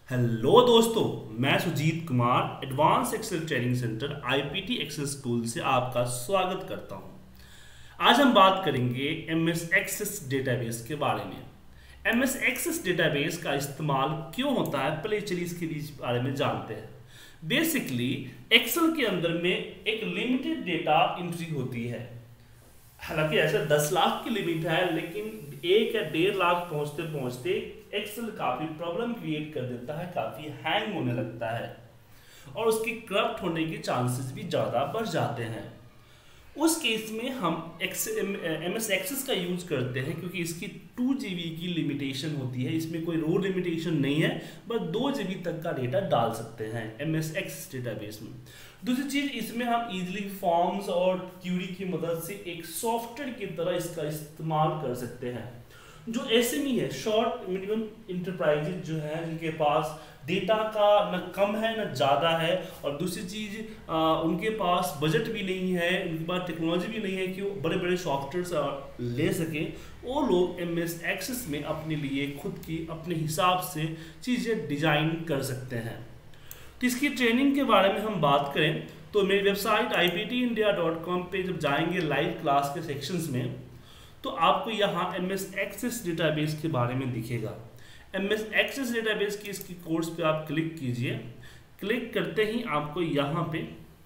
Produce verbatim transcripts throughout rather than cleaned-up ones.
Hello दोस्तों, मैं Sujeet Kumar advance Excel training centre IPT Excel school से आपका स्वागत करता हूं। आज हम बात करेंगे एमएस एक्सेस डेटाबेस के बारे में। एमएस एक्सेस डेटाबेस का इस्तेमाल क्यों होता है, पहले चलिए इसके बीच बारे में जानते हैं। बेसिकली एक्सेल के अंदर में एक लिमिटेड डेटा एंट्री होती है। हालांकि ऐसे दस लाख की लिमिट है, लेकिन एक या डेढ़ लाख पहुंचते पहुंचते एक्सेल काफी प्रॉब्लम क्रिएट कर देता है, काफी हैंग होने लगता है और उसकी करप्ट होने के चांसेस भी ज़्यादा बढ़ जाते हैं। उस केस में हम एम एस एक्सेस का यूज करते हैं, क्योंकि इसकी टू जी बी की लिमिटेशन होती है। इसमें कोई रो लिमिटेशन नहीं है, बस दो जी बी तक का डेटा डाल सकते हैं एम एस एक्सेस डेटाबेस में। दूसरी चीज़, इसमें हम इजीली फॉर्म्स और क्यूरी की मदद से एक सॉफ्टवेयर की तरह इसका इस्तेमाल कर सकते हैं। जो एसएमई है, शॉर्ट मीडियम इंटरप्राइजेज जो है, जिनके पास डेटा का न कम है न ज़्यादा है, और दूसरी चीज़ उनके पास बजट भी नहीं है, उनके पास टेक्नोलॉजी भी नहीं है कि वो बड़े बड़े सॉफ्टवेयर ले सकें, वो लोग एम एस एक्सेस में अपने लिए खुद की अपने हिसाब से चीज़ें डिज़ाइन कर सकते हैं। तो इसकी ट्रेनिंग के बारे में हम बात करें तो मेरी website I P T India dot com पे जब जाएंगे लाइव क्लास के सेक्शंस में, तो आपको यहाँ एम एस एक्सेस डेटाबेस के बारे में दिखेगा। एम एस एक्सेस डेटाबेस की इसकी कोर्स पे आप क्लिक कीजिए। क्लिक करते ही आपको यहाँ पे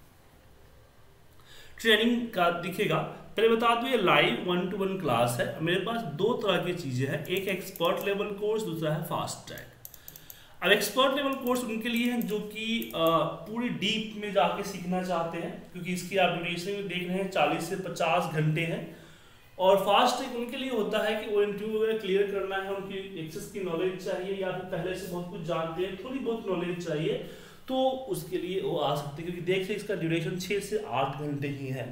ट्रेनिंग का दिखेगा। पहले बता दूं, ये live one two one class है। मेरे पास दो तरह की चीज़ें हैं, एक एक्सपर्ट लेवल कोर्स, दूसरा है फास्ट ट्रैक। अब एक्सपर्ट लेवल कोर्स उनके लिए हैं जो कि पूरी डीप में जाके सीखना चाहते हैं, क्योंकि इसकी आप ड्यूरेशन में देख रहे हैं चालीस से पचास घंटे हैं। और फास्ट ट्रैक उनके लिए होता है कि वो इंटरव्यू वगैरह क्लियर करना है, उनकी एक्सेस की नॉलेज चाहिए, या फिर पहले से बहुत कुछ जानते हैं, थोड़ी बहुत नॉलेज चाहिए, तो उसके लिए वो आ सकते हैं। क्योंकि देखिए इसका ड्यूरेशन छः से आठ घंटे ही है।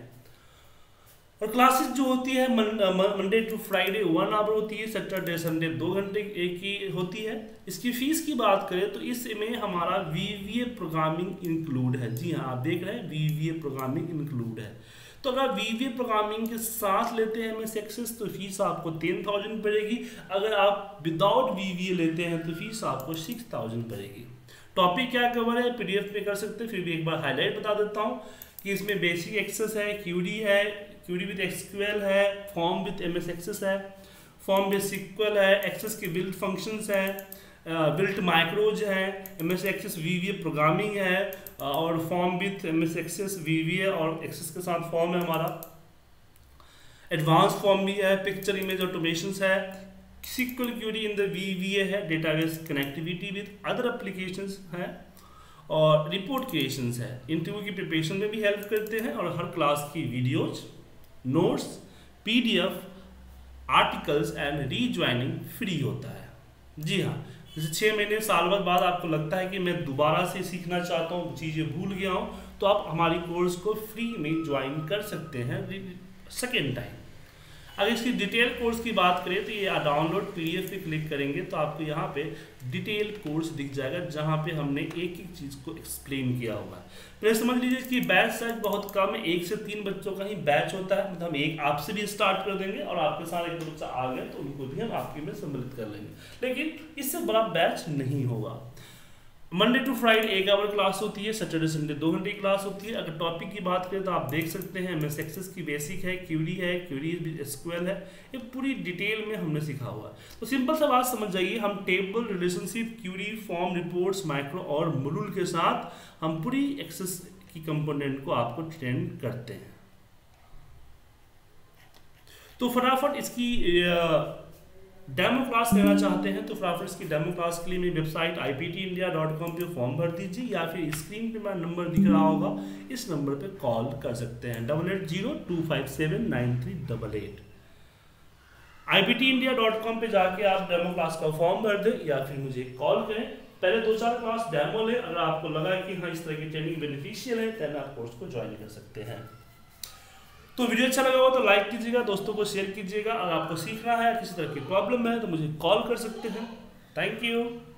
और क्लासेस जो होती है Monday to Friday one hour होती है, सैटरडे संडे दो घंटे एक ही होती है। इसकी फीस की बात करें तो इसमें हमारा वीवीए प्रोग्रामिंग इंक्लूड है। जी हाँ, आप देख रहे हैं वीवीए प्रोग्रामिंग इंक्लूड है। तो अगर वीवीए प्रोग्रामिंग के साथ लेते हैं एमएस एक्सेस तो फीस आपको टेन थाउजेंड पड़ेगी। अगर आप विदाउट वीवीए लेते हैं तो फीस आपको सिक्स थाउजेंड पड़ेगी। टॉपिक क्या कवर है पीडीएफ में कर सकते हैं, फिर भी एक बार हाईलाइट बता देता हूँ कि इसमें बेसिक एक्सेस है, क्यूडी है, क्यूडी विद एसक्यूएल है, फॉर्म विद एमएस एक्सेस है, फॉर्म विद सिक्वल है, एक्सेस के बिल्ट फंक्शंस है, बिल्ट माइक्रोज है, एमएस एक्सेस वीवीए प्रोग्रामिंग है, और form with MS Access VBA और एक्सेस के साथ फॉर्म है हमारा, एडवांस फॉर्म भी है, पिक्चर इमेज ऑटोमेशंस है, SQL query in the VBA है, database connectivity with other applications है, और रिपोर्ट क्रिएशंस है। इंटरव्यू की प्रिपरेशन में भी हेल्प करते हैं, और हर क्लास की videos, notes, PDF, articles and rejoining free होता है। जी हाँ, जैसे छः महीने साल भर बाद आपको लगता है कि मैं दोबारा से सीखना चाहता हूँ, चीज़ें भूल गया हूँ, तो आप हमारी कोर्स को फ्री में ज्वाइन कर सकते हैं सेकेंड टाइम। अगर इसकी डिटेल कोर्स की बात करें तो ये डाउनलोड पीडीएफ पे क्लिक करेंगे तो आपको यहाँ पे डिटेल कोर्स दिख जाएगा, जहाँ पे हमने एक एक चीज़ को एक्सप्लेन किया हुआ है। पहले समझ लीजिए कि बैच साइज बहुत कम है, एक से तीन बच्चों का ही बैच होता है। मतलब हम एक आपसे भी स्टार्ट कर देंगे और आपके साथ एक बच्चा आ गए तो उनको भी हम आपके में सम्मिलित कर लेंगे, लेकिन इससे बड़ा बैच नहीं होगा। मंडे टू फ्राइडे एक आवर क्लास होती है, सैटरडे संडे दो घंटे की क्लास होती है। अगर टॉपिक की बात करें तो आप देख सकते हैं एमएस एक्सेस की बेसिक है, क्यूरी है, क्यूरी एसक्यूएल है, ये पूरी डिटेल में हमने सीखा हुआ है। तो सिंपल सा बात समझ जाइए, हम table, relationship, query, form, reports, macro और मॉड्यूल के साथ हम पूरी एक्सेस की कंपोनेंट को आपको ट्रेन करते हैं। तो फटाफट इसकी डेमो क्लास लेना चाहते हैं तो फटाफट इसकी डेमो क्लास के लिए मेरी website I P T India dot com पे फॉर्म भर दीजिए, या फिर स्क्रीन पे मेरा नंबर दिख रहा होगा, इस नंबर पे कॉल कर सकते हैं, double eight zero two five seven nine three double eight. I P T India dot com पे जाके आप डेमो क्लास का फॉर्म भर दें या फिर मुझे कॉल करें। पहले दो चार क्लास डेमो लें, अगर आपको लगा कि हाँ इस तरह की ट्रेनिंग बेनिफिशियल है तो आप कोर्स को ज्वाइन कर सकते हैं। तो वीडियो अच्छा लगा हो तो लाइक कीजिएगा, दोस्तों को शेयर कीजिएगा। अगर आपको सीखना है, किसी तरह की प्रॉब्लम है तो मुझे कॉल कर सकते हैं। Thank you.